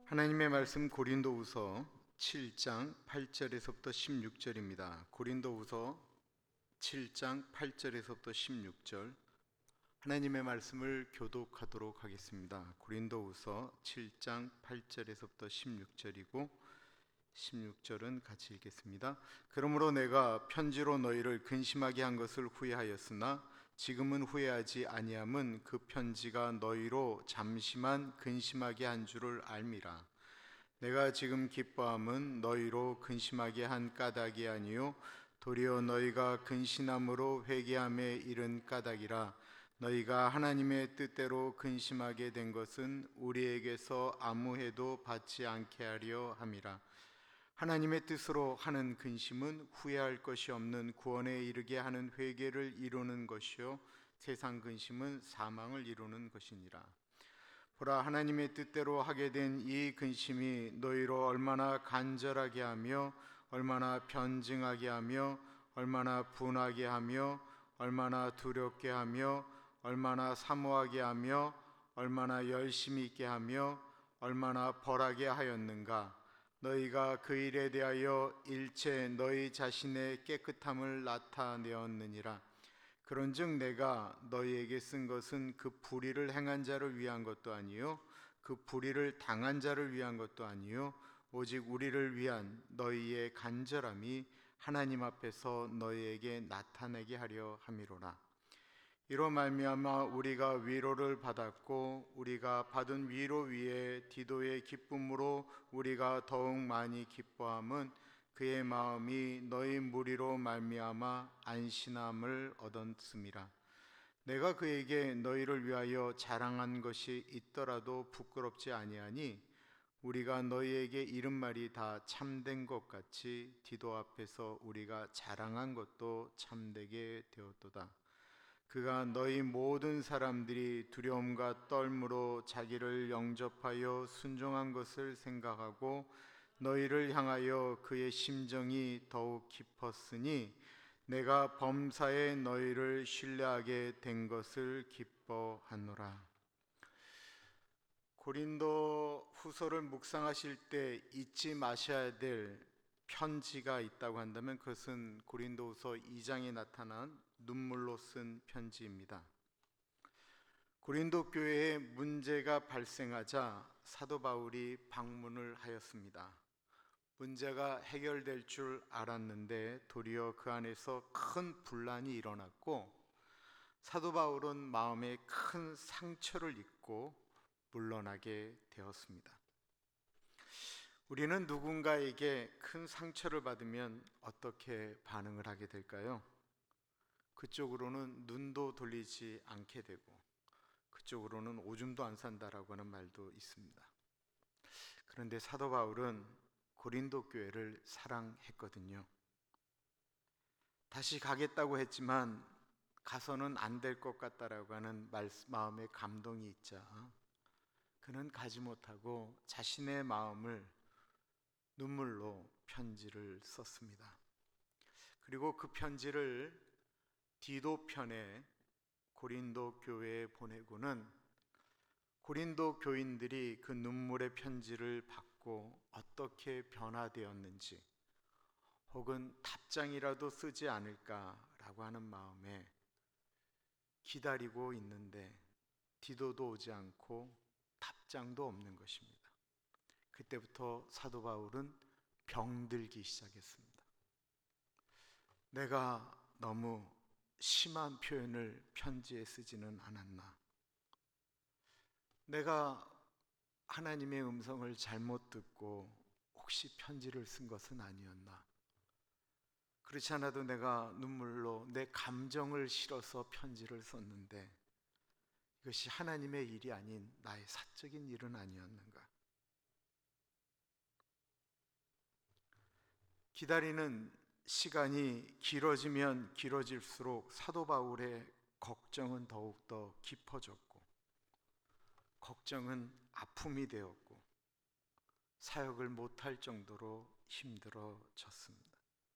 하나님의 말씀 고린도후서 7장 8절에서부터 16절입니다. 고린도후서 7장 8절에서부터 16절 하나님의 말씀을 교독하도록 하겠습니다. 고린도후서 7장 8절에서부터 16절이고 16절은 같이 읽겠습니다. 그러므로 내가 편지로 너희를 근심하게 한 것을 후회하였으나 지금은 후회하지 아니함은 그 편지가 너희로 잠시만 근심하게 한 줄을 알미라. 내가 지금 기뻐함은 너희로 근심하게 한 까닭이 아니요 도리어 너희가 근신함으로 회개함에 이른 까닭이라. 너희가 하나님의 뜻대로 근심하게 된 것은 우리에게서 아무 해도 받지 않게 하려 함이라. 하나님의 뜻으로 하는 근심은 후회할 것이 없는 구원에 이르게 하는 회개를 이루는 것이요 세상 근심은 사망을 이루는 것이니라. 보라, 하나님의 뜻대로 하게 된 이 근심이 너희로 얼마나 간절하게 하며 얼마나 변증하게 하며 얼마나 분하게 하며 얼마나 두렵게 하며 얼마나 사모하게 하며 얼마나 열심히 있게 하며 얼마나 벌하게 하였는가. 너희가 그 일에 대하여 일체 너희 자신의 깨끗함을 나타내었느니라. 그런즉 내가 너희에게 쓴 것은 그 불의를 행한 자를 위한 것도 아니요 그 불의를 당한 자를 위한 것도 아니요 오직 우리를 위한 너희의 간절함이 하나님 앞에서 너희에게 나타내게 하려 함이로라. 이로 말미암아 우리가 위로를 받았고 우리가 받은 위로 위에 디도의 기쁨으로 우리가 더욱 많이 기뻐함은 그의 마음이 너희 무리로 말미암아 안신함을 얻었음이라. 내가 그에게 너희를 위하여 자랑한 것이 있더라도 부끄럽지 아니하니 우리가 너희에게 이른 말이 다 참된 것 같이 디도 앞에서 우리가 자랑한 것도 참되게 되었도다. 그가 너희 모든 사람들이 두려움과 떨므로 자기를 영접하여 순종한 것을 생각하고 너희를 향하여 그의 심정이 더욱 깊었으니 내가 범사에 너희를 신뢰하게 된 것을 기뻐하노라. 고린도 후서를 묵상하실 때 잊지 마셔야 될 편지가 있다고 한다면 그것은 고린도후서 2장에 나타난 눈물로 쓴 편지입니다. 고린도 교회에 문제가 발생하자 사도 바울이 방문을 하였습니다. 문제가 해결될 줄 알았는데 도리어 그 안에서 큰 분란이 일어났고 사도 바울은 마음에 큰 상처를 입고 물러나게 되었습니다. 우리는 누군가에게 큰 상처를 받으면 어떻게 반응을 하게 될까요? 그쪽으로는 눈도 돌리지 않게 되고 그쪽으로는 오줌도 안 산다라고 하는 말도 있습니다. 그런데 사도 바울은 고린도 교회를 사랑했거든요. 다시 가겠다고 했지만 가서는 안 될 것 같다라고 하는 마음의 감동이 있자 그는 가지 못하고 자신의 마음을 눈물로 편지를 썼습니다. 그리고 그 편지를 디도 편에 고린도 교회에 보내고는 고린도 교인들이 그 눈물의 편지를 받고 어떻게 변화되었는지 혹은 답장이라도 쓰지 않을까라고 하는 마음에 기다리고 있는데 디도도 오지 않고 답장도 없는 것입니다. 그때부터 사도 바울은 병들기 시작했습니다. 내가 너무 심한 표현을 편지에 쓰지는 않았나? 내가 하나님의 음성을 잘못 듣고 혹시 편지를 쓴 것은 아니었나? 그렇지 않아도 내가 눈물로 내 감정을 실어서 편지를 썼는데 이것이 하나님의 일이 아닌 나의 사적인 일은 아니었는가? 기다리는 시간이 길어지면 길어질수록 사도 바울의 걱정은 더욱더 깊어졌고 걱정은 아픔이 되었고 사역을 못할 정도로 힘들어졌습니다.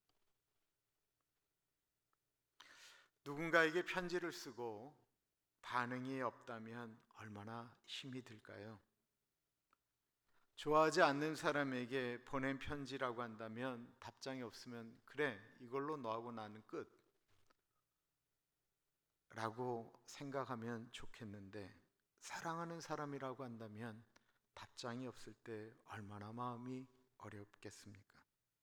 누군가에게 편지를 쓰고 반응이 없다면 얼마나 힘이 들까요? 좋아하지 않는 사람에게 보낸 편지라고 한다면 답장이 없으면 그래, 이걸로 너하고 나는 끝 라고 생각하면 좋겠는데, 사랑하는 사람이라고 한다면 답장이 없을 때 얼마나 마음이 어렵겠습니까?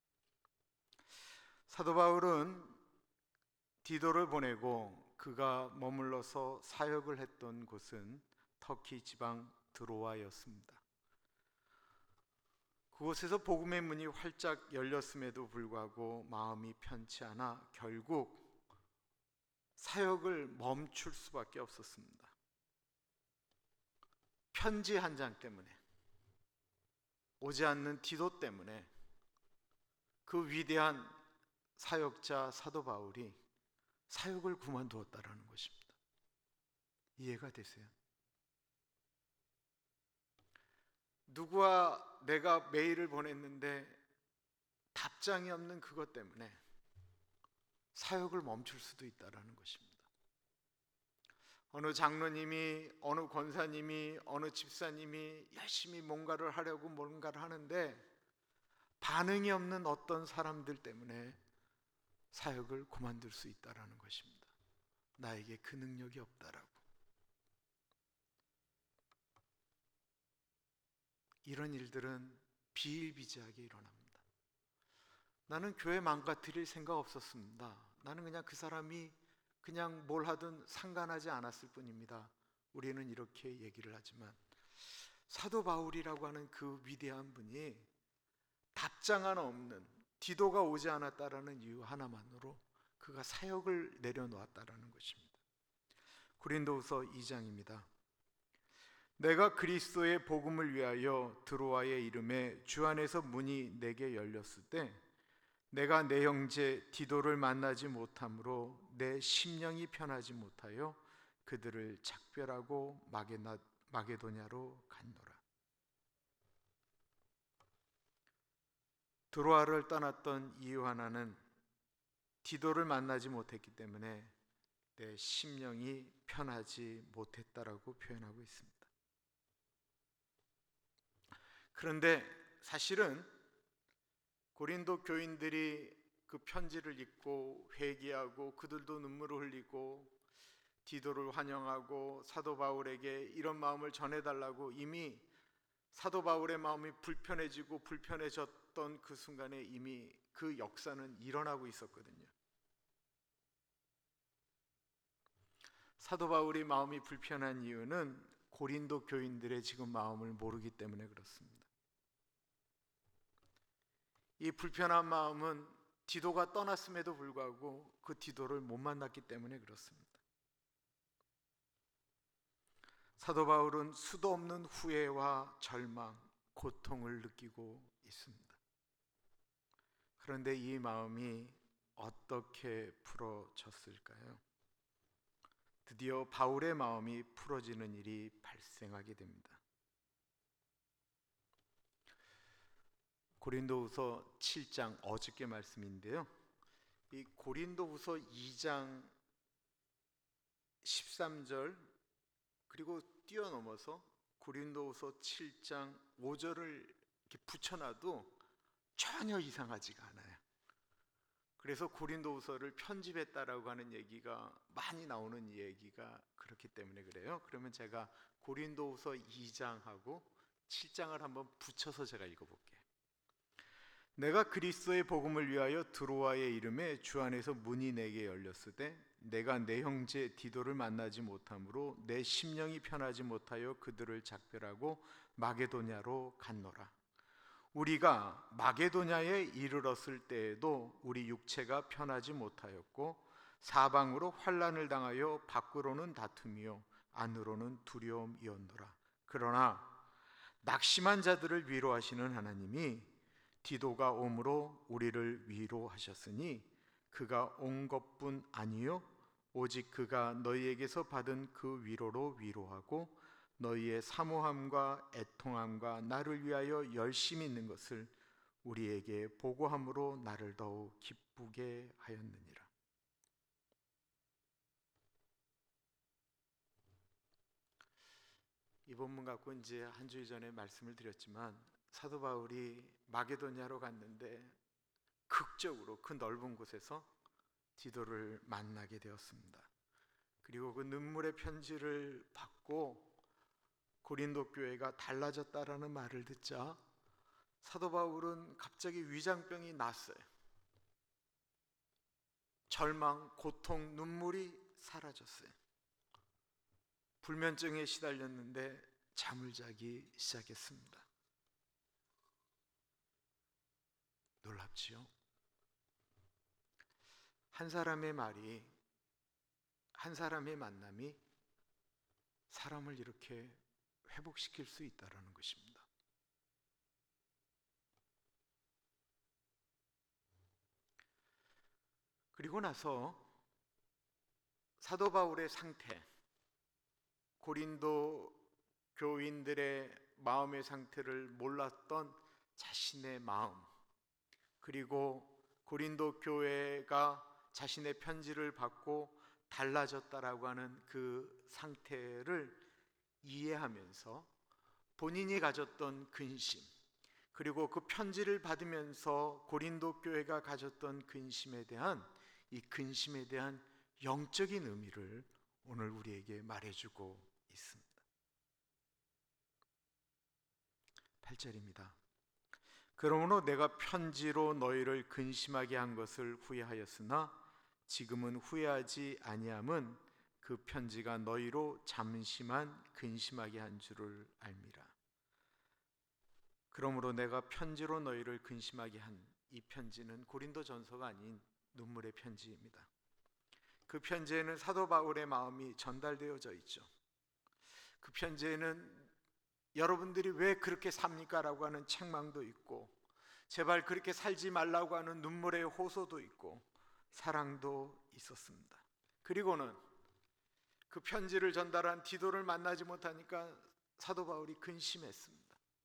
사도 바울은 디도를 보내고 그가 머물러서 사역을 했던 곳은 터키 지방 드로아였습니다. 그곳에서 복음의 문이 활짝 열렸음에도 불구하고 마음이 편치 않아 결국 사역을 멈출 수밖에 없었습니다. 편지 한 장 때문에, 오지 않는 디도 때문에 그 위대한 사역자 사도 바울이 사역을 그만두었다라는 것입니다. 이해가 되세요? 누구와 내가 메일을 보냈는데 답장이 없는 그것 때문에 사역을 멈출 수도 있다라는 것입니다. 어느 장로님이, 어느 권사님이, 어느 집사님이 열심히 뭔가를 하려고 뭔가를 하는데 반응이 없는 어떤 사람들 때문에 사역을 그만둘 수 있다라는 것입니다. 나에게 그 능력이 없다라고. 이런 일들은 비일비재하게 일어납니다. 나는 교회 망가뜨릴 생각 없었습니다. 나는 그냥 그 사람이 그냥 뭘 하든 상관하지 않았을 뿐입니다. 우리는 이렇게 얘기를 하지만 사도 바울이라고 하는 그 위대한 분이 답장 하나 없는, 디도가 오지 않았다라는 이유 하나만으로 그가 사역을 내려놓았다라는 것입니다. 고린도후서 2장입니다. 내가 그리스도의 복음을 위하여 드로아의 이름에 주 안에서 문이 내게 열렸을 때 내가 내 형제 디도를 만나지 못함으로 내 심령이 편하지 못하여 그들을 작별하고 마게도냐로 갔노라. 드로아를 떠났던 이유 하나는 디도를 만나지 못했기 때문에 내 심령이 편하지 못했다라고 표현하고 있습니다. 그런데 사실은 고린도 교인들이 그 편지를 읽고 회개하고 그들도 눈물을 흘리고 디도를 환영하고 사도 바울에게 이런 마음을 전해달라고 이미 사도 바울의 마음이 불편해지고 불편해졌던 그 순간에 이미 그 역사는 일어나고 있었거든요. 사도 바울이 마음이 불편한 이유는 고린도 교인들의 지금 마음을 모르기 때문에 그렇습니다. 이 불편한 마음은 디도가 떠났음에도 불구하고 그 디도를 못 만났기 때문에 그렇습니다. 사도 바울은 수도 없는 후회와 절망, 고통을 느끼고 있습니다. 그런데 이 마음이 어떻게 풀어졌을까요? 드디어 바울의 마음이 풀어지는 일이 발생하게 됩니다. 고린도후서 7장, 어저께 말씀인데요. 이 고린도후서 2장 13절 그리고 뛰어넘어서 고린도후서 7장 5절을 이렇게 붙여놔도 전혀 이상하지가 않아요. 그래서 고린도후서를 편집했다라고 하는 얘기가 많이 나오는 얘기가 그렇기 때문에 그래요. 그러면 제가 고린도후서 2장하고 7장을 한번 붙여서 제가 읽어볼게요. 내가 그리스도의 복음을 위하여 드로아의 이름에 주 안에서 문이 내게 열렸을 때 내가 내 형제 디도를 만나지 못함으로 내 심령이 편하지 못하여 그들을 작별하고 마게도냐로 갔노라. 우리가 마게도냐에 이르렀을 때에도 우리 육체가 편하지 못하였고 사방으로 환난을 당하여 밖으로는 다툼이요 안으로는 두려움이었노라. 그러나 낙심한 자들을 위로하시는 하나님이 디도가 옴으로 우리를 위로하셨으니 그가 온 것뿐 아니요 오직 그가 너희에게서 받은 그 위로로 위로하고 너희의 사모함과 애통함과 나를 위하여 열심히 있는 것을 우리에게 보고함으로 나를 더욱 기쁘게 하였느니라. 이 본문 갖고 이제 한 주일 전에 말씀을 드렸지만 사도 바울이 마게도냐로 갔는데 극적으로 그 넓은 곳에서 디도를 만나게 되었습니다. 그리고 그 눈물의 편지를 받고 고린도 교회가 달라졌다라는 말을 듣자 사도 바울은 갑자기 위장병이 났어요. 절망, 고통, 눈물이 사라졌어요. 불면증에 시달렸는데 잠을 자기 시작했습니다. 놀랍지요? 한 사람의 말이, 한 사람의 만남이 사람을 이렇게 회복시킬 수 있다는 것입니다. 그리고 나서 사도 바울의 상태, 고린도 교인들의 마음의 상태를 몰랐던 자신의 마음, 그리고 고린도 교회가 자신의 편지를 받고 달라졌다라고 하는 그 상태를 이해하면서 본인이 가졌던 근심, 그리고 그 편지를 받으면서 고린도 교회가 가졌던 근심에 대한 이 근심에 대한 영적인 의미를 오늘 우리에게 말해주고 있습니다. 8절입니다. 그러므로 내가 편지로 너희를 근심하게 한 것을 후회하였으나 지금은 후회하지 아니함은 그 편지가 너희로 잠시만 근심하게 한 줄을 알미라. 그러므로 내가 편지로 너희를 근심하게 한 이 편지는 고린도전서가 아닌 눈물의 편지입니다. 그 편지에는 사도 바울의 마음이 전달되어져 있죠. 그 편지에는 여러분들이 왜 그렇게 삽니까? 라고 하는 책망도 있고, 제발 그렇게 살지 말라고 하는 눈물의 호소도 있고, 사랑도 있었습니다. 그리고는 그 편지를 전달한 디도를 만나지 못하니까 사도 바울이 근심했습니다.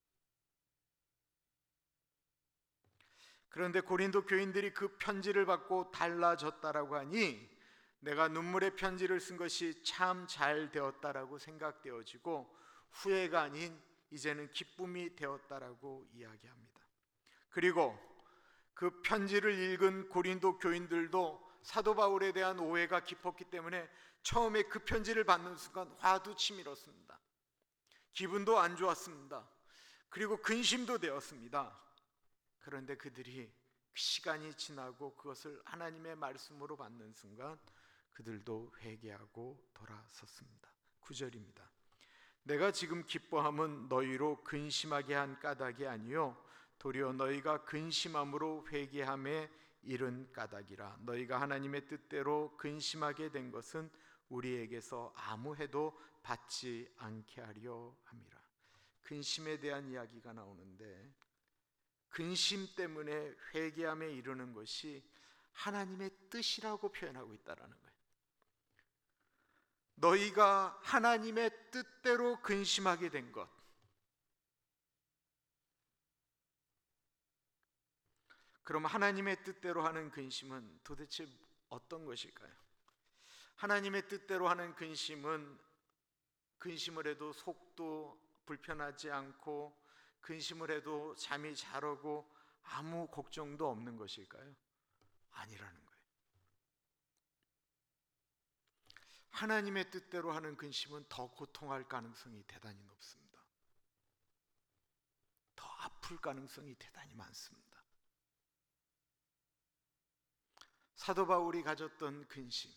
그런데 고린도 교인들이 그 편지를 받고 달라졌다라고 하니 내가 눈물의 편지를 쓴 것이 참 잘 되었다라고 생각되어지고 후회가 아닌 이제는 기쁨이 되었다라고 이야기합니다. 그리고 그 편지를 읽은 고린도 교인들도 사도 바울에 대한 오해가 깊었기 때문에 처음에 그 편지를 받는 순간 화도 치밀었습니다. 기분도 안 좋았습니다. 그리고 근심도 되었습니다. 그런데 그들이 시간이 지나고 그것을 하나님의 말씀으로 받는 순간 그들도 회개하고 돌아섰습니다. 9절입니다. 내가 지금 기뻐함은 너희로 근심하게 한 까닭이 아니요 도리어 너희가 근심함으로 회개함에 이른 까닭이라. 너희가 하나님의 뜻대로 근심하게 된 것은 우리에게서 아무 해도 받지 않게 하려 함이라. 근심에 대한 이야기가 나오는데 근심 때문에 회개함에 이르는 것이 하나님의 뜻이라고 표현하고 있다는 거예요. 너희가 하나님의 뜻대로 근심하게 된 것, 그럼 하나님의 뜻대로 하는 근심은 도대체 어떤 것일까요? 하나님의 뜻대로 하는 근심은 근심을 해도 속도 불편하지 않고 근심을 해도 잠이 잘 오고 아무 걱정도 없는 것일까요? 아니라는 거예요. 하나님의 뜻대로 하는 근심은 더 고통할 가능성이 대단히 높습니다. 더 아플 가능성이 대단히 많습니다. 사도 바울이 가졌던 근심,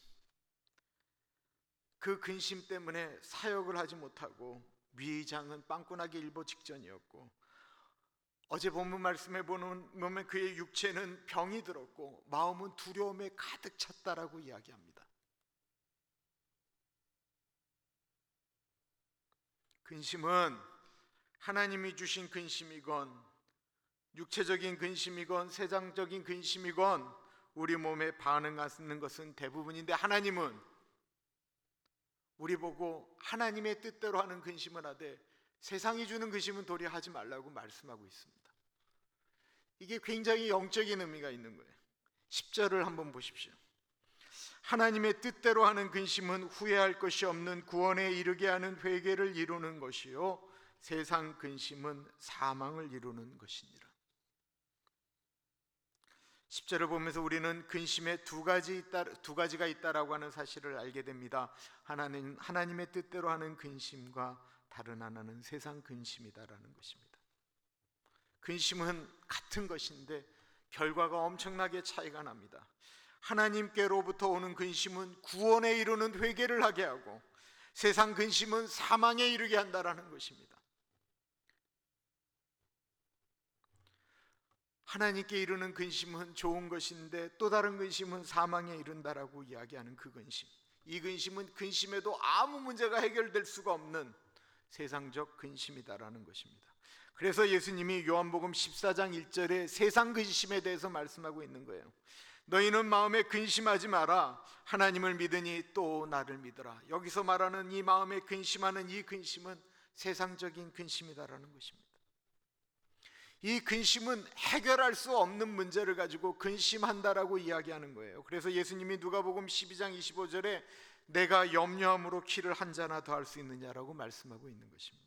그 근심 때문에 사역을 하지 못하고 위장은 빵꾸나기 일보 직전이었고, 어제 본문 말씀에 보면 그의 육체는 병이 들었고 마음은 두려움에 가득 찼다라고 이야기합니다. 근심은 하나님이 주신 근심이건 육체적인 근심이건 세상적인 근심이건 우리 몸에 반응하는 것은 대부분인데, 하나님은 우리 보고 하나님의 뜻대로 하는 근심을 하되 세상이 주는 근심은 도리어 하지 말라고 말씀하고 있습니다. 이게 굉장히 영적인 의미가 있는 거예요. 10절을 한번 보십시오. 하나님의 뜻대로 하는 근심은 후회할 것이 없는 구원에 이르게 하는 회개를 이루는 것이요 세상 근심은 사망을 이루는 것이니라. 10절을 보면서 우리는 근심에 두 가지가 있다라고 하는 사실을 알게 됩니다. 하나는 하나님의 뜻대로 하는 근심과 다른 하나는 세상 근심이다라는 것입니다. 근심은 같은 것인데 결과가 엄청나게 차이가 납니다. 하나님께로부터 오는 근심은 구원에 이르는 회개를 하게 하고, 세상 근심은 사망에 이르게 한다라는 것입니다. 하나님께 이르는 근심은 좋은 것인데 또 다른 근심은 사망에 이른다라고 이야기하는 그 근심, 이 근심은 근심에도 아무 문제가 해결될 수가 없는 세상적 근심이다라는 것입니다. 그래서 예수님이 요한복음 14장 1절에 세상 근심에 대해서 말씀하고 있는 거예요. 너희는 마음에 근심하지 마라. 하나님을 믿으니 또 나를 믿어라. 여기서 말하는 이 마음에 근심하는 이 근심은 세상적인 근심이다라는 것입니다. 이 근심은 해결할 수 없는 문제를 가지고 근심한다라고 이야기하는 거예요. 그래서 예수님이 누가복음 12장 25절에 내가 염려함으로 키를 한 잔나 더 할 수 있느냐라고 말씀하고 있는 것입니다.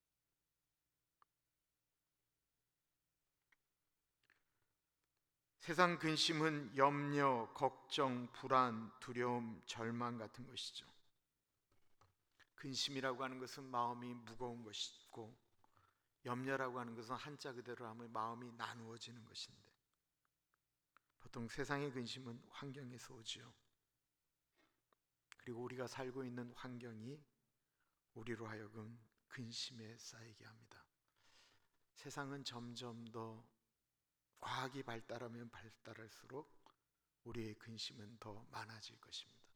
세상 근심은 염려, 걱정, 불안, 두려움, 절망 같은 것이죠. 근심이라고 하는 것은 마음이 무거운 것이고, 염려라고 하는 것은 한자 그대로 하면 마음이 나누어지는 것인데, 보통 세상의 근심은 환경에서 오지요. 그리고 우리가 살고 있는 환경이 우리로 하여금 근심에 쌓이게 합니다. 세상은 점점 더 과학이 발달하면 발달할수록 우리의 근심은 더 많아질 것입니다.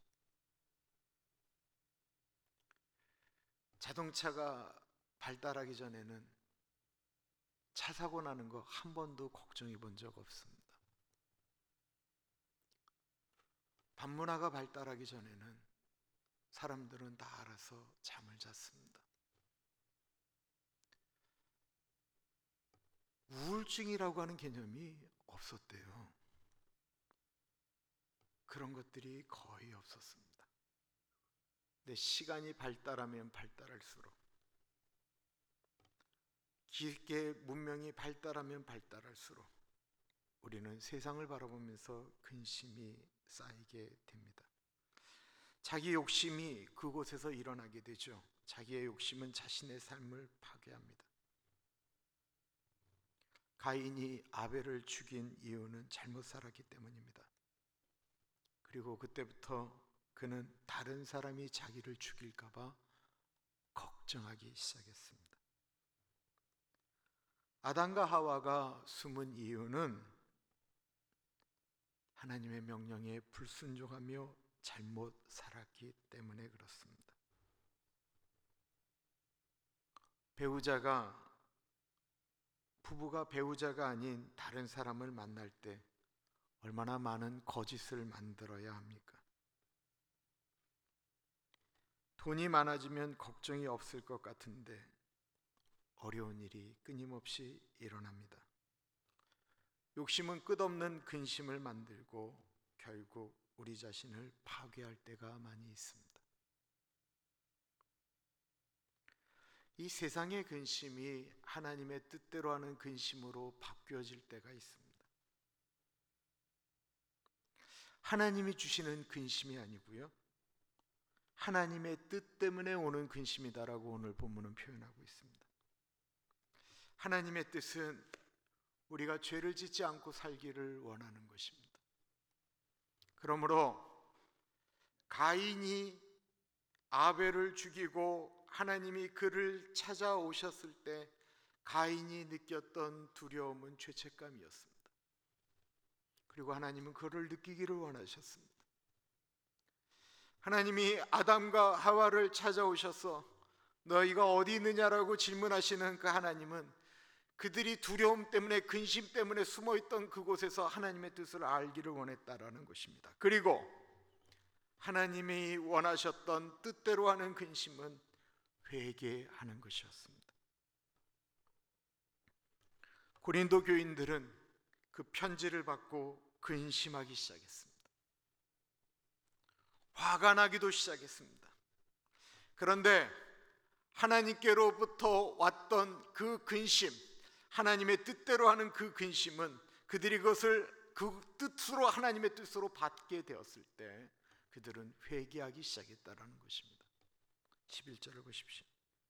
자동차가 발달하기 전에는 차 사고 나는 거 한 번도 걱정해 본 적 없습니다. 밤문화가 발달하기 전에는 사람들은 다 알아서 잠을 잤습니다. 우울증이라고 하는 개념이 없었대요. 그런 것들이 거의 없었습니다. 근데 시간이 발달하면 발달할수록, 깊게 문명이 발달하면 발달할수록 우리는 세상을 바라보면서 근심이 쌓이게 됩니다. 자기 욕심이 그곳에서 일어나게 되죠. 자기의 욕심은 자신의 삶을 파괴합니다. 가인이 아벨을 죽인 이유는 잘못 살았기 때문입니다. 그리고 그때부터 그는 다른 사람이 자기를 죽일까 봐 걱정하기 시작했습니다. 아담과 하와가 숨은 이유는 하나님의 명령에 불순종하며 잘못 살았기 때문에 그렇습니다. 부부가 배우자가 아닌 다른 사람을 만날 때 얼마나 많은 거짓을 만들어야 합니까? 돈이 많아지면 걱정이 없을 것 같은데 어려운 일이 끊임없이 일어납니다. 욕심은 끝없는 근심을 만들고 결국 우리 자신을 파괴할 때가 많이 있습니다. 이 세상의 근심이 하나님의 뜻대로 하는 근심으로 바뀌어질 때가 있습니다. 하나님이 주시는 근심이 아니고요, 하나님의 뜻 때문에 오는 근심이다라고 오늘 본문은 표현하고 있습니다. 하나님의 뜻은 우리가 죄를 짓지 않고 살기를 원하는 것입니다. 그러므로 가인이 아벨을 죽이고 하나님이 그를 찾아오셨을 때 가인이 느꼈던 두려움은 죄책감이었습니다. 그리고 하나님은 그를 느끼기를 원하셨습니다. 하나님이 아담과 하와를 찾아오셔서 너희가 어디 있느냐라고 질문하시는 그 하나님은 그들이 두려움 때문에, 근심 때문에 숨어있던 그곳에서 하나님의 뜻을 알기를 원했다라는 것입니다. 그리고 하나님이 원하셨던 뜻대로 하는 근심은 회개하는 것이었습니다. 고린도 교인들은 그 편지를 받고 근심하기 시작했습니다. 화가 나기도 시작했습니다. 그런데 하나님께로부터 왔던 그 근심, 하나님의 뜻대로 하는 그 근심은 그들이 그것을 그 뜻으로, 하나님의 뜻으로 받게 되었을 때 그들은 회개하기 시작했다라는 것입니다. 11절을 보십시오.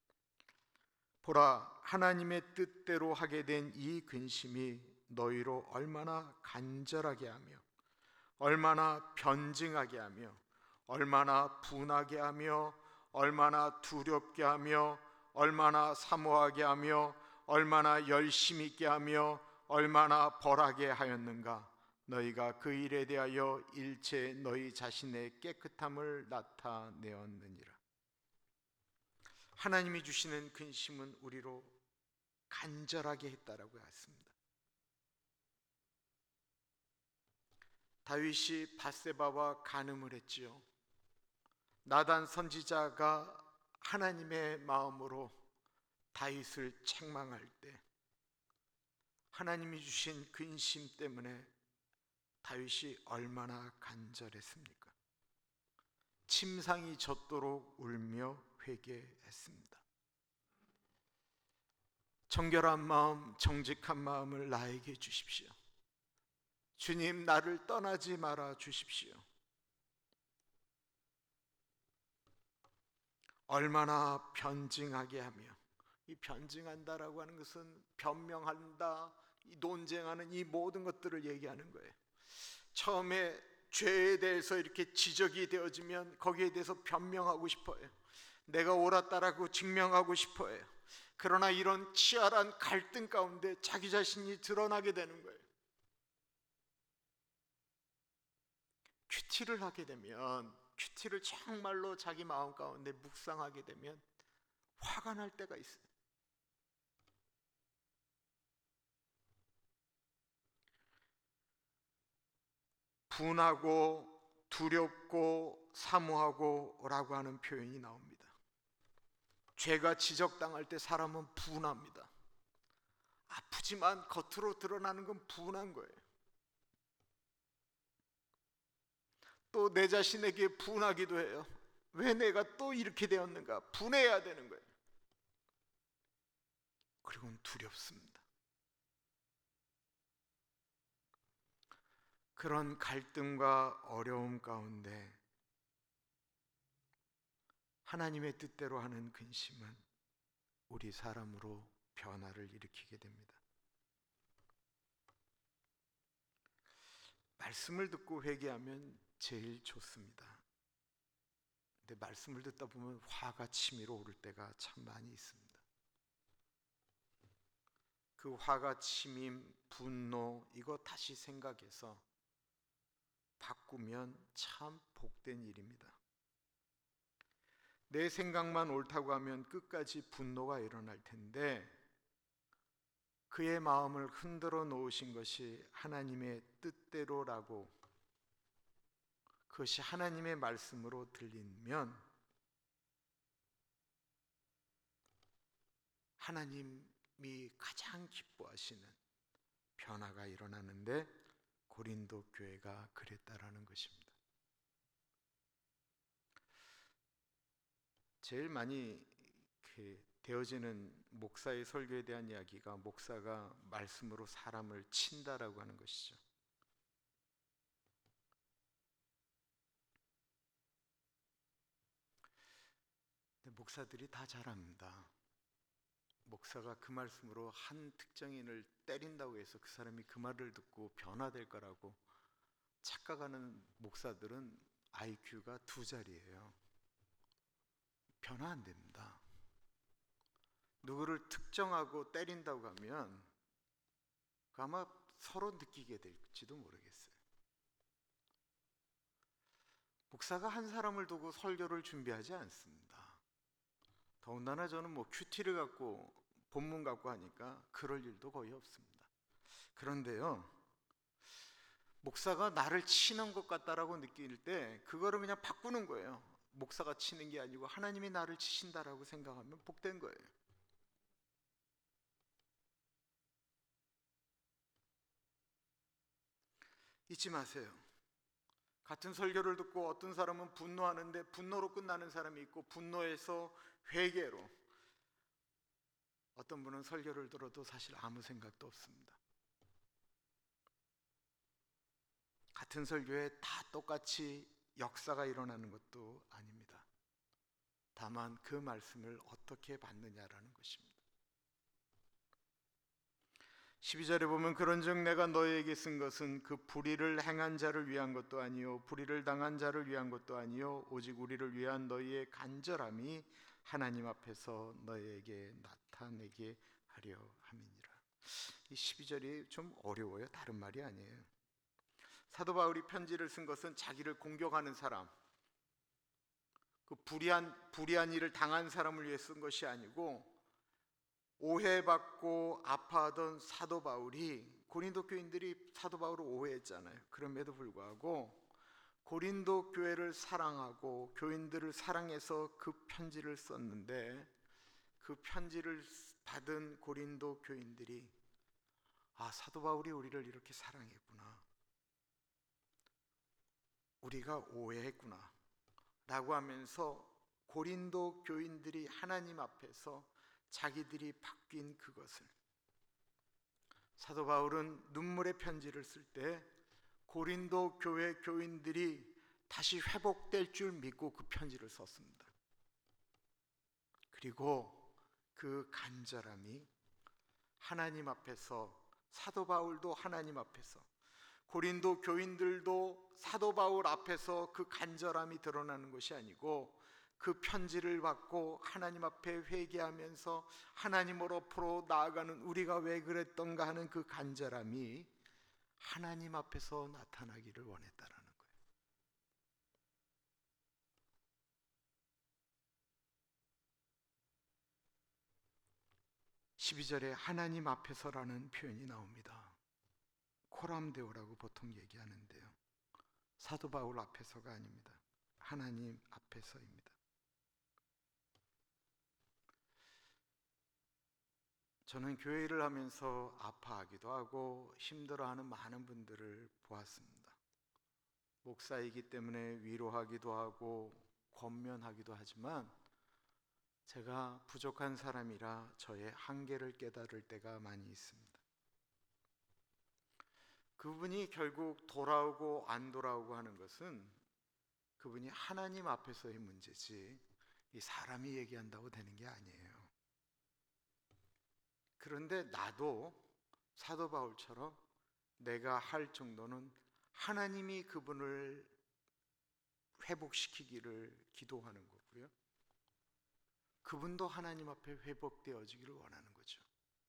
보라, 하나님의 뜻대로 하게 된 이 근심이 너희로 얼마나 간절하게 하며 얼마나 변증하게 하며 얼마나 분하게 하며 얼마나 두렵게 하며 얼마나 사모하게 하며 얼마나 열심 있게 하며 얼마나 벌하게 하였는가. 너희가 그 일에 대하여 일체 너희 자신의 깨끗함을 나타내었느니라. 하나님이 주시는 근심은 우리로 간절하게 했다라고 했습니다. 다윗이 밧세바와 간음을 했지요. 나단 선지자가 하나님의 마음으로 다윗을 책망할 때 하나님이 주신 근심 때문에 다윗이 얼마나 간절했습니까? 침상이 젖도록 울며 회개했습니다. 정결한 마음, 정직한 마음을 나에게 주십시오. 주님, 나를 떠나지 말아 주십시오. 얼마나 변증하게 하며, 이 변증한다라고 하는 것은 변명한다, 이 논쟁하는 이 모든 것들을 얘기하는 거예요. 처음에 죄에 대해서 이렇게 지적이 되어지면 거기에 대해서 변명하고 싶어요. 내가 옳았다라고 증명하고 싶어요. 그러나 이런 치열한 갈등 가운데 자기 자신이 드러나게 되는 거예요. 큐티를 하게 되면, 큐티를 정말로 자기 마음 가운데 묵상하게 되면 화가 날 때가 있어요. 분하고 두렵고 사모하고 라고 하는 표현이 나옵니다. 죄가 지적당할 때 사람은 분합니다. 아프지만 겉으로 드러나는 건 분한 거예요. 또 내 자신에게 분하기도 해요. 왜 내가 또 이렇게 되었는가? 분해야 되는 거예요. 그리고는 두렵습니다. 그런 갈등과 어려움 가운데 하나님의 뜻대로 하는 근심은 우리 사람으로 변화를 일으키게 됩니다. 말씀을 듣고 회개하면 제일 좋습니다. 근데 말씀을 듣다 보면 화가 치밀어 오를 때가 참 많이 있습니다. 그 화가 치밈, 분노, 이거 다시 생각해서 바꾸면 참 복된 일입니다. 내 생각만 옳다고 하면 끝까지 분노가 일어날 텐데 그의 마음을 흔들어 놓으신 것이 하나님의 뜻대로라고, 그것이 하나님의 말씀으로 들리면 하나님이 가장 기뻐하시는 변화가 일어나는데 고린도 교회가 그랬다라는 것입니다. 제일 많이 되어지는 목사의 설교에 대한 이야기가 목사가 말씀으로 사람을 친다라고 하는 것이죠. 근데 목사들이 다 잘합니다. 목사가 그 말씀으로 한 특정인을 때린다고 해서 그 사람이 그 말을 듣고 변화될 거라고 착각하는 목사들은 IQ가 2자리예요. 변화 안 됩니다. 누구를 특정하고 때린다고 하면 아마 서로 느끼게 될지도 모르겠어요. 목사가 한 사람을 두고 설교를 준비하지 않습니다. 더군다나 저는 큐티를 갖고 본문 갖고 하니까 그럴 일도 거의 없습니다. 그런데요, 목사가 나를 치는 것 같다라고 느낄 때 그거를 그냥 바꾸는 거예요. 목사가 치는 게 아니고 하나님이 나를 치신다라고 생각하면 복된 거예요. 잊지 마세요. 같은 설교를 듣고 어떤 사람은 분노하는데 분노로 끝나는 사람이 있고 분노에서 회개로, 어떤 분은 설교를 들어도 사실 아무 생각도 없습니다. 같은 설교에 다 똑같이 역사가 일어나는 것도 아닙니다. 다만 그 말씀을 어떻게 받느냐라는 것입니다. 12절에 보면 그런즉 내가 너희에게 쓴 것은 그 불의를 행한 자를 위한 것도 아니요 불의를 당한 자를 위한 것도 아니요 오직 우리를 위한 너희의 간절함이 하나님 앞에서 너희에게 나타내게 하려 함이니라. 이 12절이 좀 어려워요. 다른 말이 아니에요. 사도 바울이 편지를 쓴 것은 자기를 공격하는 사람, 그 불의한 일을 당한 사람을 위해 쓴 것이 아니고 오해받고 아파하던 사도 바울이, 고린도 교인들이 사도 바울을 오해했잖아요. 그럼에도 불구하고 고린도 교회를 사랑하고 교인들을 사랑해서 그 편지를 썼는데, 그 편지를 받은 고린도 교인들이 사도 바울이 우리를 이렇게 사랑했구나, 우리가 오해했구나 라고 하면서 고린도 교인들이 하나님 앞에서 자기들이 바뀐 그것을, 사도 바울은 눈물의 편지를 쓸 때 고린도 교회 교인들이 다시 회복될 줄 믿고 그 편지를 썼습니다. 그리고 그 간절함이 하나님 앞에서, 사도 바울도 하나님 앞에서, 고린도 교인들도 사도 바울 앞에서 그 간절함이 드러나는 것이 아니고 그 편지를 받고 하나님 앞에 회개하면서 하나님으로 앞으로 나아가는 우리가 왜 그랬던가 하는 그 간절함이 하나님 앞에서 나타나기를 원했다라는 거예요. 12절에 하나님 앞에서라는 표현이 나옵니다. 코람데오라고 보통 얘기하는데요, 사도 바울 앞에서가 아닙니다. 하나님 앞에서입니다. 저는 교회를 하면서 아파하기도 하고 힘들어하는 많은 분들을 보았습니다. 목사이기 때문에 위로하기도 하고 권면하기도 하지만 제가 부족한 사람이라 저의 한계를 깨달을 때가 많이 있습니다. 그분이 결국 돌아오고 안 돌아오고 하는 것은 그분이 하나님 앞에서의 문제지 이 사람이 얘기한다고 되는 게 아니에요. 그런데 나도 사도 바울처럼 내가 할 정도는 하나님이 그분을 회복시키기를 기도하는 거고요, 그분도 하나님 앞에 회복되어지기를 원하는 거죠.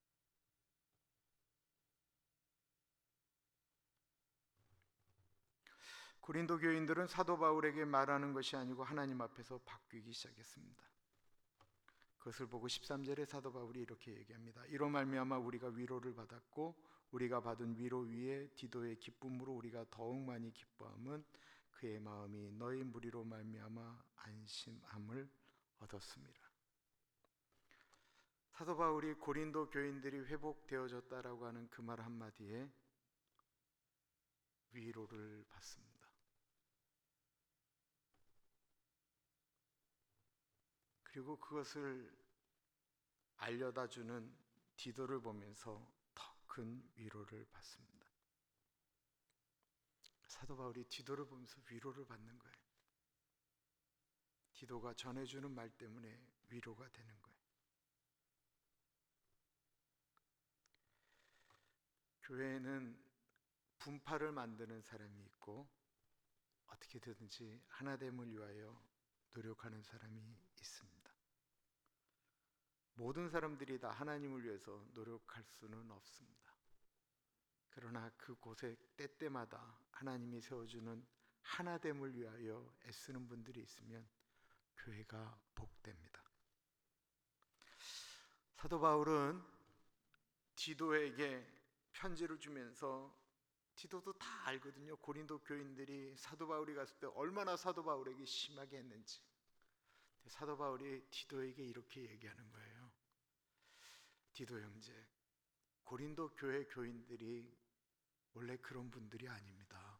고린도 교인들은 사도 바울에게 말하는 것이 아니고 하나님 앞에서 바뀌기 시작했습니다. 그것을 보고 13절에 사도 바울이 이렇게 얘기합니다. 이로 말미암아 우리가 위로를 받았고 우리가 받은 위로 위에 디도의 기쁨으로 우리가 더욱 많이 기뻐함은 그의 마음이 너희 무리로 말미암아 안심함을 얻었습니다. 사도 바울이 고린도 교인들이 회복되어졌다라고 하는 그 말 한마디에 위로를 받습니다. 그리고 그것을 알려다주는 디도를 보면서 더 큰 위로를 받습니다. 사도 바울이 디도를 보면서 위로를 받는 거예요. 디도가 전해주는 말 때문에 위로가 되는 거예요. 교회에는 분파를 만드는 사람이 있고 어떻게든지 하나됨을 위하여 노력하는 사람이 있습니다. 모든 사람들이 다 하나님을 위해서 노력할 수는 없습니다. 그러나 그곳에 때때마다 하나님이 세워주는 하나됨을 위하여 애쓰는 분들이 있으면 교회가 복됩니다. 사도 바울은 디도에게 편지를 주면서, 디도도 다 알거든요. 고린도 교인들이 사도 바울이 갔을 때 얼마나 사도 바울에게 심하게 했는지. 사도 바울이 디도에게 이렇게 얘기하는 거예요. 디도 형제, 고린도 교회 교인들이 원래 그런 분들이 아닙니다.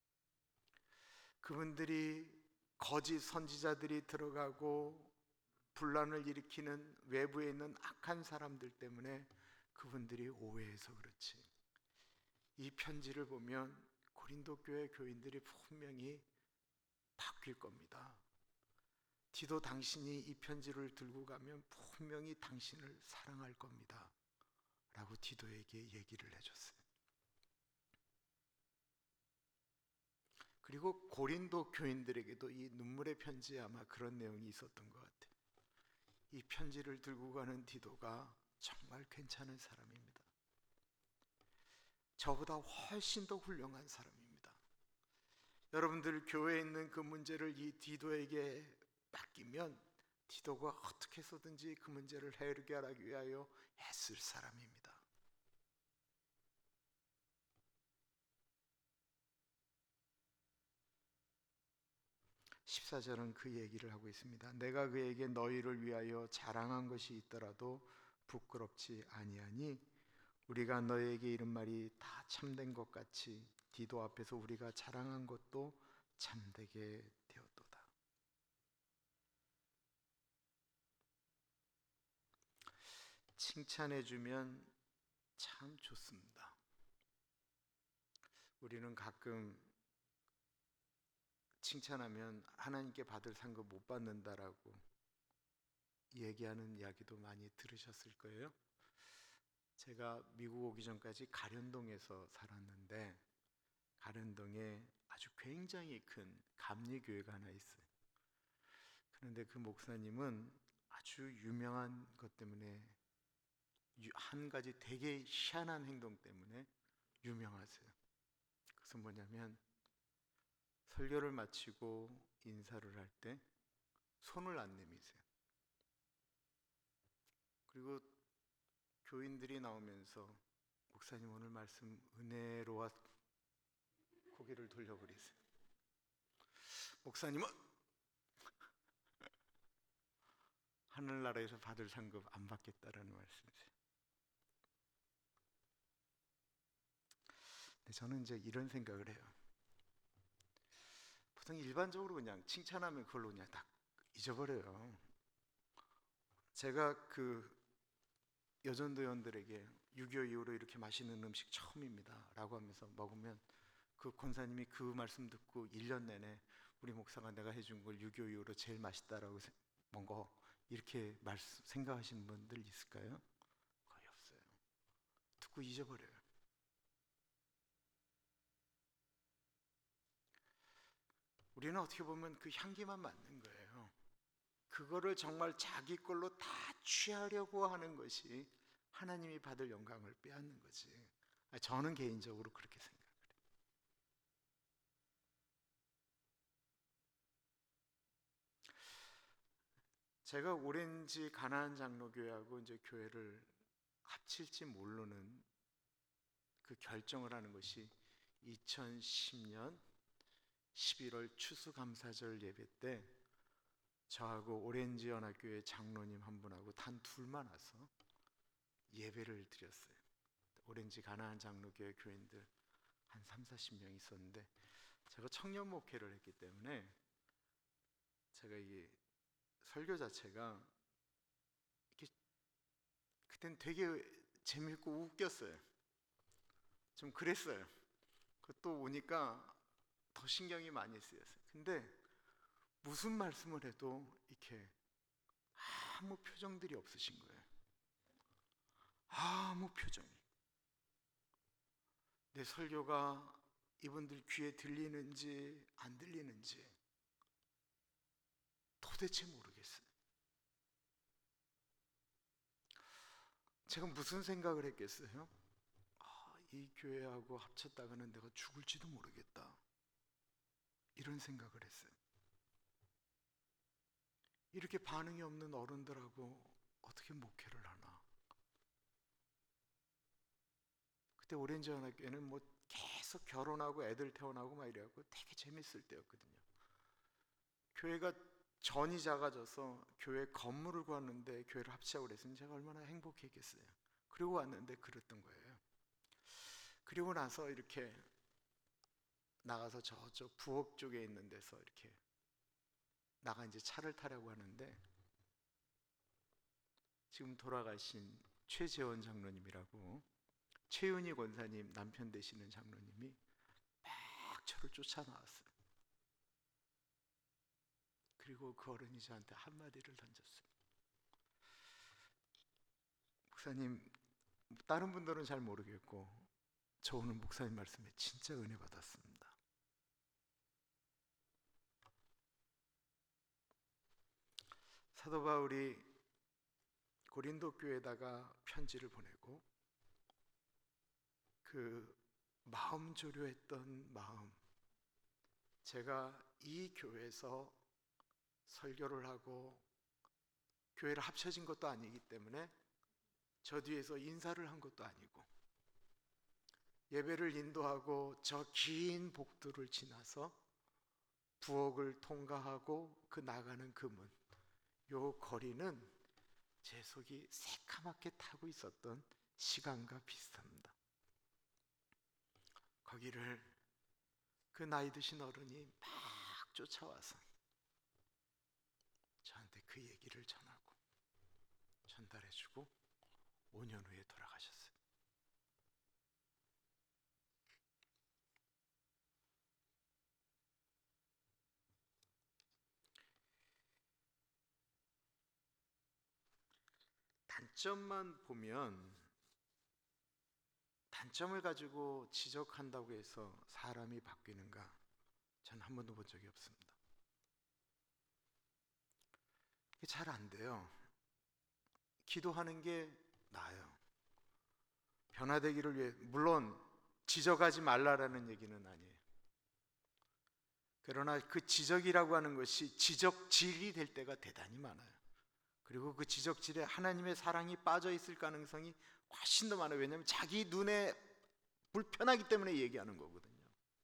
그분들이 거짓 선지자들이 들어가고 분란을 일으키는 외부에 있는 악한 사람들 때문에 그분들이 오해해서 그렇지. 이 편지를 보면 고린도 교회 교인들이 분명히 바뀔 겁니다. 디도, 당신이 이 편지를 들고 가면 분명히 당신을 사랑할 겁니다 라고 디도에게 얘기를 해줬어요. 그리고 고린도 교인들에게도 이 눈물의 편지에 아마 그런 내용이 있었던 것 같아요. 이 편지를 들고 가는 디도가 정말 괜찮은 사람입니다. 저보다 훨씬 더 훌륭한 사람입니다. 여러분들 교회에 있는 그 문제를 이 디도에게 맡기면 디도가 어떻게 해서든지 그 문제를 해결하기 위하여 애쓸 사람입니다. 14절은 그 얘기를 하고 있습니다. 내가 그에게 너희를 위하여 자랑한 것이 있더라도 부끄럽지 아니하니 우리가 너희에게 이른 말이 다 참된 것 같이 디도 앞에서 우리가 자랑한 것도 참되게 되었도다. 칭찬해주면 참 좋습니다. 우리는 가끔 칭찬하면 하나님께 받을 상급 못 받는다라고 얘기하는 이야기도 많이 들으셨을 거예요. 제가 미국 오기 전까지 가련동에서 살았는데 가련동에 아주 굉장히 큰 감리교회가 하나 있어요. 그런데 그 목사님은 아주 유명한 것 때문에, 한 가지 되게 희한한 행동 때문에 유명하세요. 그것은 뭐냐면 설교를 마치고 인사를 할 때 손을 안 내미세요. 그리고 교인들이 나오면서 목사님 오늘 말씀 은혜로워 고개를 돌려버리세요. 목사님은 하늘나라에서 받을 상급 안 받겠다라는 말씀이세요. 근데 저는 이제 이런 생각을 해요. 보통 일반적으로 그냥 칭찬하면 그걸로 그냥 딱 잊어버려요. 제가 그 여전도원들에게 6.25 이후로 이렇게 맛있는 음식 처음입니다 라고 하면서 먹으면 그 권사님이 그 말씀 듣고 1년 내내 우리 목사가 내가 해준 걸 6.25 이후로 제일 맛있다라고 먹어 이렇게 생각하시는 분들 있을까요? 거의 없어요. 듣고 잊어버려요. 우리는 어떻게 보면 그 향기만 맡는 거예요. 그거를 정말 자기 걸로 다 취하려고 하는 것이 하나님이 받을 영광을 빼앗는 거지. 저는 개인적으로 그렇게 생각해요. 제가 오렌지 가나안 장로교회하고 이제 교회를 합칠지 모르는 그 결정을 하는 것이 2010년 11월 추수감사절 예배 때 저하고 오렌지 연합교회 장로님 한 분하고 단 둘만 와서 예배를 드렸어요. 오렌지 가나안 장로교회 교인들 한 30-40명 있었는데 제가 청년 목회를 했기 때문에 제가 이게 설교 자체가 이렇게 그땐 되게 재밌고 웃겼어요. 좀 그랬어요. 또 오니까 더 신경이 많이 쓰였어요. 근데 무슨 말씀을 해도 이렇게 아무 표정들이 없으신 거예요. 아무 표정이. 내 설교가 이분들 귀에 들리는지 안 들리는지 도대체 모르겠어요. 제가 무슨 생각을 했겠어요? 이 교회하고 합쳤다가는 내가 죽을지도 모르겠다. 이런 생각을 했어요. 이렇게 반응이 없는 어른들하고 어떻게 목회를 하나? 그때 오렌지 연합교회는 뭐 계속 결혼하고 애들 태어나고 막 이래갖고 되게 재밌을 때였거든요. 교회가 전이 작아져서 교회 건물을 구했는데 교회를 합치자고 그랬으니 제가 얼마나 행복했겠어요. 그리고 왔는데 그랬던 거예요. 그리고 나서 이렇게 나가서 저쪽 부엌 쪽에 있는 데서 이렇게 나가 이제 차를 타려고 하는데 지금 돌아가신 최재원 장로님이라고, 최윤희 권사님 남편 되시는 장로님이 막 저를 쫓아 나왔어요. 그리고 그 어른이 저한테 한마디를 던졌어요. 목사님, 다른 분들은 잘 모르겠고 저 오늘 목사님 말씀에 진짜 은혜 받았습니다. 사도 바울이 고린도 교회에다가 편지를 보내고 그 마음 조류했던 마음, 제가 이 교회에서 설교를 하고 교회를 합쳐진 것도 아니기 때문에 저 뒤에서 인사를 한 것도 아니고 예배를 인도하고 저 긴 복도를 지나서 부엌을 통과하고 그 나가는 그 문, 요 거리는 제 속이 새카맣게 타고 있었던 시간과 비슷합니다. 거기를 그 나이 드신 어른이 막 쫓아와서 저한테 그 얘기를 전하고 전달해주고 5년 후에 돌아가셨어요. 단점만 보면, 단점을 가지고 지적한다고 해서 사람이 바뀌는가? 전 한 번도 본 적이 없습니다. 이게 잘 안 돼요. 기도하는 게 나아요. 변화되기를 위해, 물론 지적하지 말라라는 얘기는 아니에요. 그러나 그 지적이라고 하는 것이 지적질이 될 때가 대단히 많아요. 그리고 그 지적질에 하나님의 사랑이 빠져 있을 가능성이 훨씬 더 많아요. 왜냐하면 자기 눈에 불편하기 때문에 얘기하는 거거든요.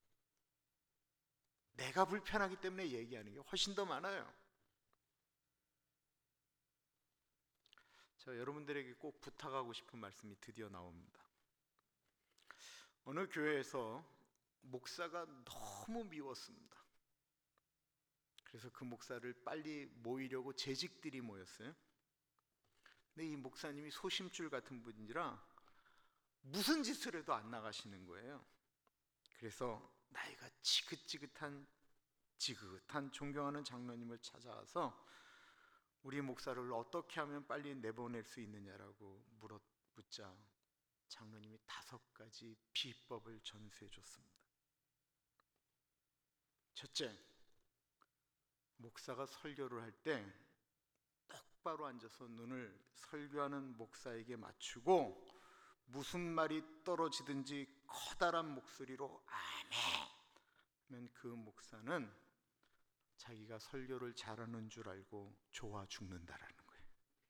내가 불편하기 때문에 얘기하는 게 훨씬 더 많아요. 저 여러분들에게 꼭 부탁하고 싶은 말씀이 드디어 나옵니다. 어느 교회에서 목사가 너무 미웠습니다. 그래서 그 목사를 빨리 모이려고 재직들이 모였어요. 근데 이 목사님이 소심줄 같은 분이라 무슨 짓을 해도 안 나가시는 거예요. 그래서 나이가 지긋한 존경하는 장로님을 찾아와서 우리 목사를 어떻게 하면 빨리 내보낼 수 있느냐라고 묻자 장로님이 5가지 비법을 전수해 줬습니다. 첫째, 목사가 설교를 할 때 똑바로 앉아서 눈을 설교하는 목사에게 맞추고 무슨 말이 떨어지든지 커다란 목소리로 아멘 하면 그 목사는 자기가 설교를 잘하는 줄 알고 좋아 죽는다라는 거예요.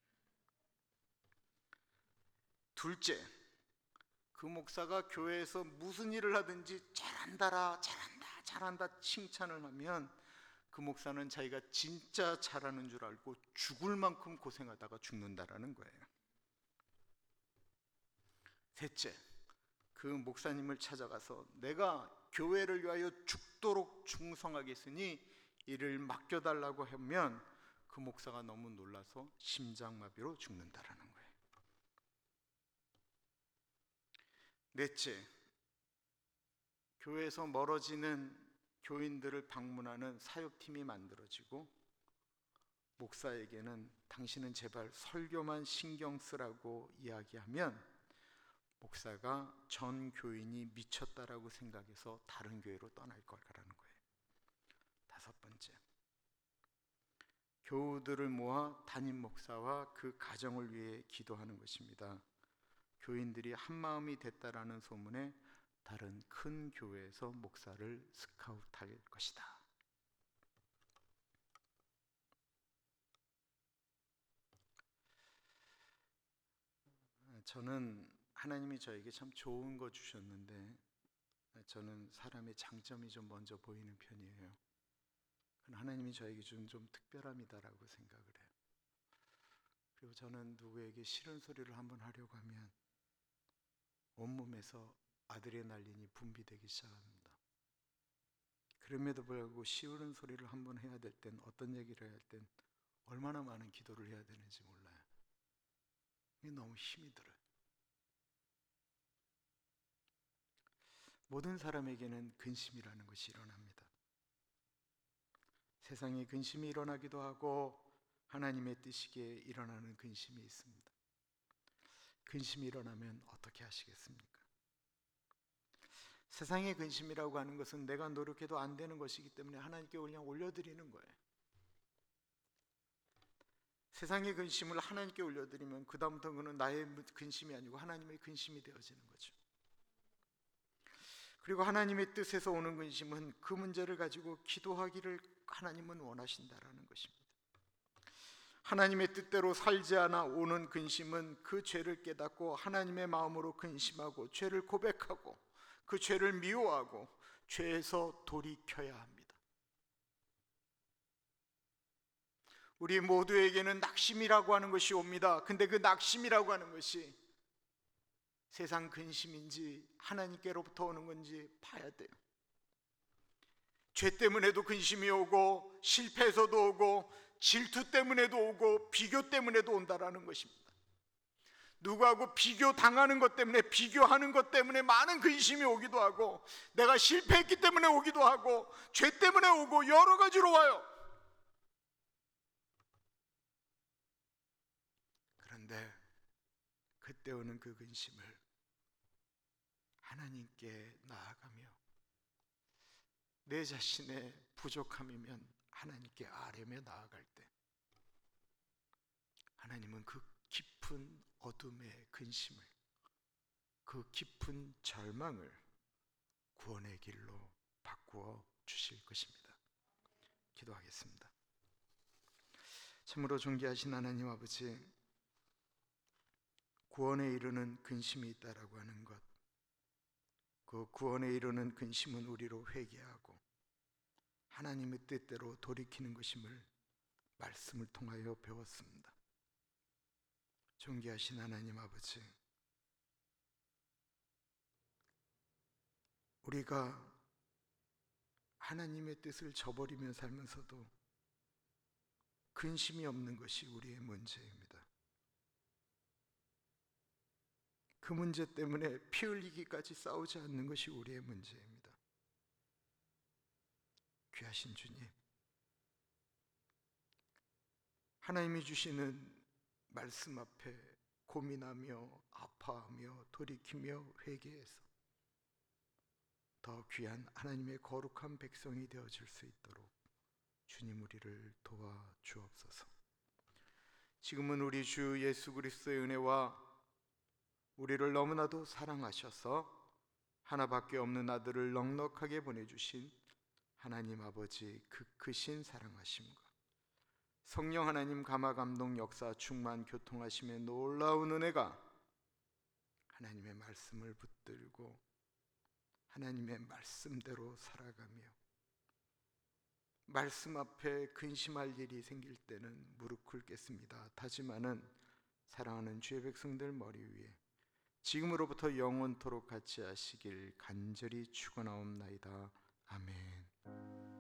둘째, 그 목사가 교회에서 무슨 일을 하든지 잘한다 칭찬을 하면 그 목사는 자기가 진짜 잘하는 줄 알고 죽을 만큼 고생하다가 죽는다라는 거예요. 셋째, 그 목사님을 찾아가서 내가 교회를 위하여 죽도록 충성하겠으니 이를 맡겨달라고 하면 그 목사가 너무 놀라서 심장마비로 죽는다라는 거예요. 넷째, 교회에서 멀어지는 교인들을 방문하는 사역팀이 만들어지고 목사에게는 당신은 제발 설교만 신경 쓰라고 이야기하면 목사가 전 교인이 미쳤다라고 생각해서 다른 교회로 떠날 거라는 거예요. 5번째, 교우들을 모아 담임 목사와 그 가정을 위해 기도하는 것입니다. 교인들이 한마음이 됐다라는 소문에 다른 큰 교회에서 목사를 스카우트할 것이다. 저는 하나님이 저에게 참 좋은 거 주셨는데 저는 사람의 장점이 좀 먼저 보이는 편이에요. 하나님이 저에게 좀 특별합니다라고 생각을 해요. 그리고 저는 누구에게 싫은 소리를 한번 하려고 하면 온몸에서 아드레날린이 분비되기 시작합니다. 그럼에도 불구하고 싫은 소리를 한번 해야 될 땐, 어떤 얘기를 해야 할 땐 얼마나 많은 기도를 해야 되는지 몰라요. 이게 너무 힘이 들어요. 모든 사람에게는 근심이라는 것이 일어납니다. 세상에 근심이 일어나기도 하고 하나님의 뜻이기에 일어나는 근심이 있습니다. 근심이 일어나면 어떻게 하시겠습니까? 세상의 근심이라고 하는 것은 내가 노력해도 안 되는 것이기 때문에 하나님께 그냥 올려드리는 거예요. 세상의 근심을 하나님께 올려드리면 그 다음부터 그는 나의 근심이 아니고 하나님의 근심이 되어지는 거죠. 그리고 하나님의 뜻에서 오는 근심은 그 문제를 가지고 기도하기를 하나님은 원하신다라는 것입니다. 하나님의 뜻대로 살지 않아 오는 근심은 그 죄를 깨닫고 하나님의 마음으로 근심하고 죄를 고백하고 그 죄를 미워하고 죄에서 돌이켜야 합니다. 우리 모두에게는 낙심이라고 하는 것이 옵니다. 근데 그 낙심이라고 하는 것이 세상 근심인지 하나님께로부터 오는 건지 봐야 돼요. 죄 때문에도 근심이 오고 실패에서도 오고 질투 때문에도 오고 비교 때문에도 온다라는 것입니다. 누구하고 비교당하는 것 때문에 비교하는 것 때문에 많은 근심이 오기도 하고 내가 실패했기 때문에 오기도 하고 죄 때문에 오고 여러 가지로 와요. 그런데 그때 오는 그 근심을 하나님께 나아가며 내 자신의 부족함이면 하나님께 아뢰며 나아갈 때 하나님은 그 깊은 어둠의 근심을, 그 깊은 절망을 구원의 길로 바꾸어 주실 것입니다. 기도하겠습니다. 참으로 존귀하신 하나님 아버지, 구원에 이르는 근심이 있다라고 하는 것, 그 구원에 이르는 근심은 우리로 회개하고 하나님의 뜻대로 돌이키는 것임을 말씀을 통하여 배웠습니다. 존귀하신 하나님 아버지, 우리가 하나님의 뜻을 저버리며 살면서도 근심이 없는 것이 우리의 문제입니다. 그 문제 때문에 피 흘리기까지 싸우지 않는 것이 우리의 문제입니다. 귀하신 주님, 하나님이 주시는 말씀 앞에 고민하며 아파하며 돌이키며 회개해서 더 귀한 하나님의 거룩한 백성이 되어질 수 있도록 주님 우리를 도와주옵소서. 지금은 우리 주 예수 그리스도의 은혜와 우리를 너무나도 사랑하셔서 하나밖에 없는 아들을 넉넉하게 보내주신 하나님 아버지 그 크신 사랑하심과 성령 하나님 감화 감동 역사 충만 교통하심의 놀라운 은혜가 하나님의 말씀을 붙들고 하나님의 말씀대로 살아가며 말씀 앞에 근심할 일이 생길 때는 무릎 꿇겠습니다 다짐하는 사랑하는 주의 백성들 머리 위에 지금으로부터 영원토록 같이 하시길 간절히 축원하옵나이다. 아멘.